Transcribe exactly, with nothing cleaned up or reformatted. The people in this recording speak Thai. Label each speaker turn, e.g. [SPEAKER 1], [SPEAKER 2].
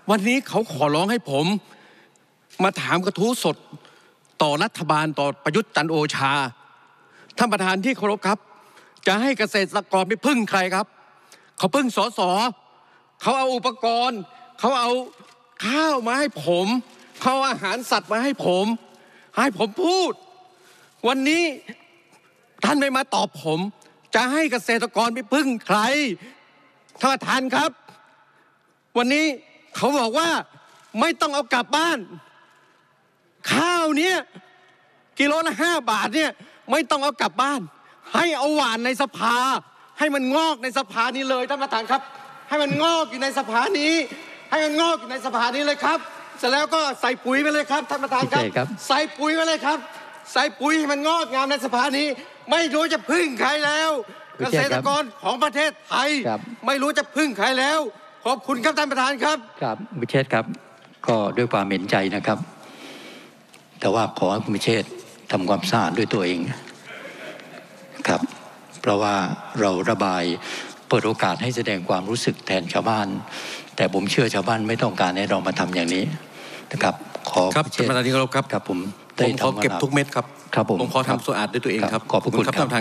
[SPEAKER 1] วันนี้เขาขอร้องให้ผมมาถามกระทู้สดต่อรัฐบาลต่อประยุทธ์จันทร์โอชาท่านประธานที่เคารพครับจะให้เกษตรกรไปพึ่งใครครับเขาพึ่งสสเขาเอาอุปกรณ์เขาเอาข้าวมาให้ผมเขาเอาอาหารสัตว์มาให้ผมให้ผมพูดวันนี้ท่านไม่มาตอบผมจะให้เกษตรกรไปพึ่งใครท่านประธานครับวันนี้เขาบอกว่าไม่ต้องเอากลับบ้านข้าวเนี้ยกิโลละห้าบาทเนี่ยไม่ต้องเอากลับบ้านให้เอาหว่านในสภาให้มันงอกในสภานี้เลยท่านประธานครับให้มันงอกอยู่ในสภานี้ให้มันงอกอยู่ในสภานี้เลยครับเสร็จแล้วก็ใส่ปุ๋ยไปเลยครับท่านประธานครับใส่ปุ๋ยไปเลยครับใส่ปุ๋ยให้มันงอกงามในสภานี้ไม่รู้จะพึ่งใครแล้วเกษตรกรของประเทศไทยไม่รู้จะพึ่งใครแล้วขอบคุณครับท่านประธานครับ
[SPEAKER 2] ครับวิเชษครับก็ด้วยความเห็นใจนะครับแต่ว่าขอให้คุณวิเชษทำความสะอาดด้วยตัวเองครับเพราะว่าเราระบายเปิดโอกาสให้แสดงความรู้สึกแทนชาวบ้านแต่ผมเชื่อชาวบ้านไม่ต้องการให้เรามาทำอย่างนี้นะครับขอ
[SPEAKER 1] ครับท่านประธานที่เคารพครับ
[SPEAKER 2] ครับผม
[SPEAKER 1] ผมขอเก็บทุกเม็ดครับ
[SPEAKER 2] ครับผม
[SPEAKER 1] ผมขอทำสะอาดด้วยตัวเองครับ
[SPEAKER 2] ขอบคุณครับ